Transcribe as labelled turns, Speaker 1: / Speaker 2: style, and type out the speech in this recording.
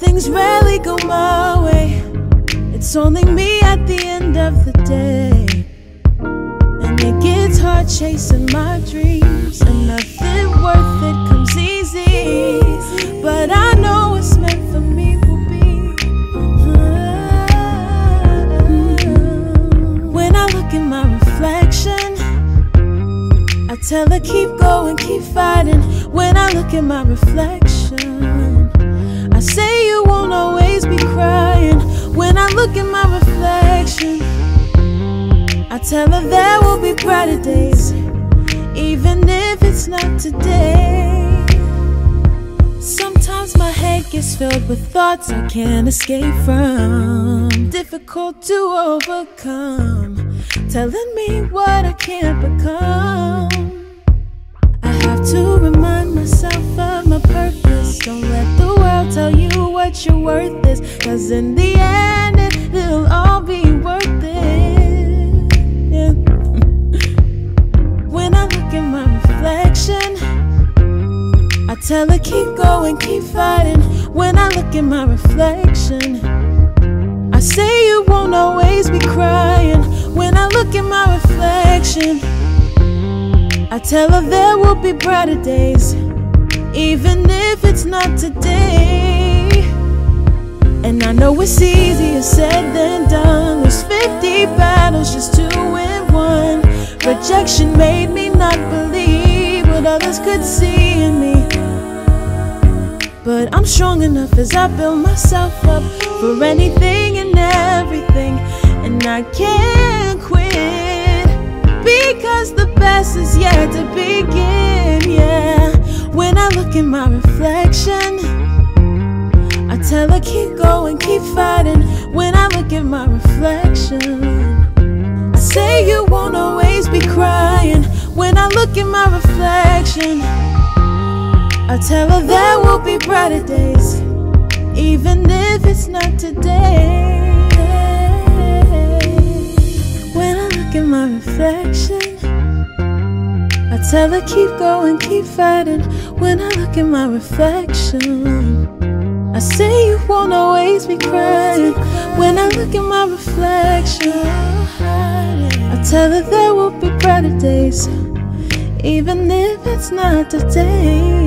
Speaker 1: things rarely go my way. It's only me at the end of the day, and it gets hard chasing my dreams, and nothing worth it comes easy. But I know what's meant for me will be. When I look in my reflection, I tell her keep going, keep fighting. When I look in my reflection, I say you won't always be crying. When I look in my reflection, I tell her there will be brighter days, even if it's not today. Sometimes my head gets filled with thoughts I can't escape from, difficult to overcome, telling me what I can't become. I have to remind myself of my purpose. Don't let the world tell you what your worth is, 'cause in the end it'll all be worth it. Yeah. When I look in my reflection, I tell her keep going, keep fighting. When I look in my reflection, I say you won't always be crying. When I look in my reflection, I tell her there will be brighter days, even if it's not today. And I know it's easier said than done. There's 50 battles just to win one. Rejection made me not believe what others could see in me, but I'm strong enough as I build myself up for anything and everything. And I can't quit, because the best is yet to begin. Yeah. When I look in my reflection, I tell her keep going, keep fighting. When I look in my reflection, I say you won't always be crying. When I look in my reflection, I tell her there will be brighter days, even if it's not today. When I look in my reflection, I tell her keep going, keep fighting. When I look in my reflection, I say you won't always be crying. When I look in my reflection, I tell her there will be brighter days, even if it's not today.